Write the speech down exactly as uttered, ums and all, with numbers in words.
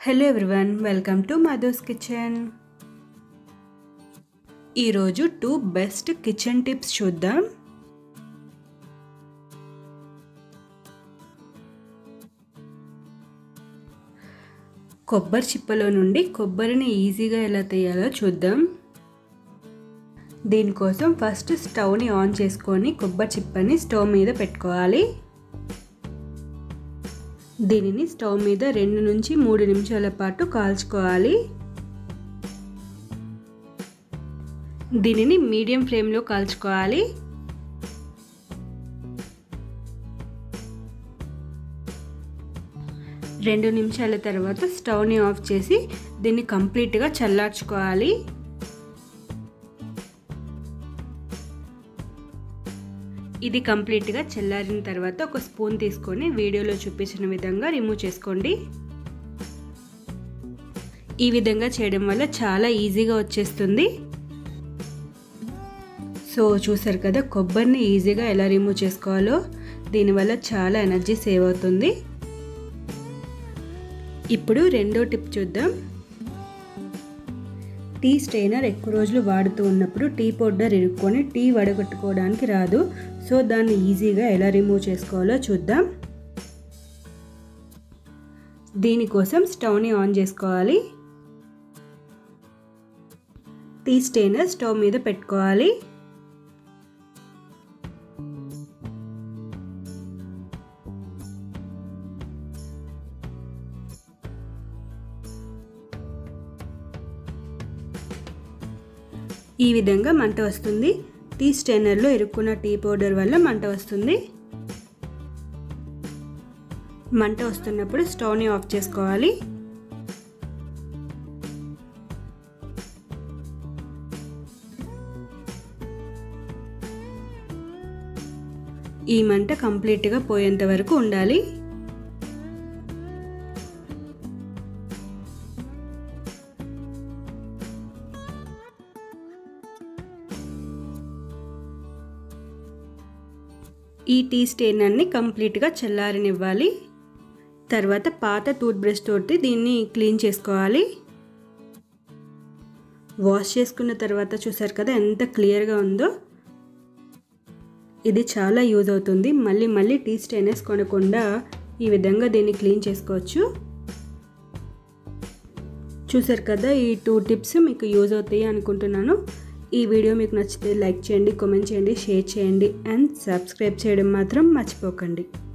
Hello everyone, welcome to Madhu's kitchen. ఈరోజు two best kitchen tips చూద్దాం. కొబ్బరి చిప్పలో నుండి కొబ్బరిని ఈజీగా ఎలా తీయాలో చూద్దాం. దీనికోసం ఫస్ట్ స్టవ్ని ఆన్ చేసుకొని కొబ్బరి చిప్పని స్టవ్ మీద పెట్టుకోవాలి. దీనిని స్టవ్ మీద రెండు నుంచి మూడు నిమిషాల పాటు కాల్చుకోవాలి. దీనిని మీడియం ఫ్లేమ్లో కాల్చుకోవాలి. రెండు నిమిషాల తర్వాత స్టవ్ని ఆఫ్ చేసి దీన్ని కంప్లీట్గా చల్లార్చుకోవాలి. ఇది కంప్లీట్గా చల్లారిన తర్వాత ఒక స్పూన్ తీసుకొని వీడియోలో చూపించిన విధంగా రిమూవ్ చేసుకోండి. ఈ విధంగా చేయడం వల్ల చాలా ఈజీగా వచ్చేస్తుంది. సో చూసారు కదా, కొబ్బరిని ఈజీగా ఎలా రిమూవ్ చేసుకోవాలో. దీనివల్ల చాలా ఎనర్జీ సేవ్ అవుతుంది. ఇప్పుడు రెండో టిప్ చూద్దాం. టీ స్ట్రెయినర్ ఎక్కువ రోజులు వాడుతూ ఉన్నప్పుడు టీ పౌడర్ ఇరుక్కొని టీ వడగట్టుకోవడానికి రాదు. సో దాన్ని ఈజీగా ఎలా రిమూవ్ చేసుకోవాలో చూద్దాం. దీనికోసం స్టవ్ని ఆన్ చేసుకోవాలి. టీ స్ట్రెయినర్ స్టవ్ మీద పెట్టుకోవాలి. ఈ విధంగా మంట వస్తుంది. టీ స్ట్రెయినర్లో ఇరుక్కున్న టీ పౌడర్ వల్ల మంట వస్తుంది. మంట వస్తున్నప్పుడు స్టవ్ని ఆఫ్ చేసుకోవాలి. ఈ మంట కంప్లీట్గా పోయేంత వరకు ఉండాలి. ఈ టీ స్ట్రెయినర్ని కంప్లీట్గా చల్లారనివ్వాలి. తర్వాత పాత టూత్ బ్రష్ తోటి దీన్ని క్లీన్ చేసుకోవాలి. వాష్ చేసుకున్న తర్వాత చూసారు కదా ఎంత క్లియర్గా ఉందో. ఇది చాలా యూజ్ అవుతుంది. మళ్ళీ మళ్ళీ టీ స్ట్రెయినర్స్ కొనకుండా ఈ విధంగా దీన్ని క్లీన్ చేసుకోవచ్చు. చూసారు కదా, ఈ టూ టిప్స్ మీకు యూజ్ అవుతాయి అనుకుంటున్నాను. ఈ వీడియో మీకు నచ్చితే లైక్ చేయండి, కామెంట్ చేయండి, షేర్ చేయండి అండ్ సబ్స్క్రైబ్ చేయడం మాత్రం మర్చిపోకండి.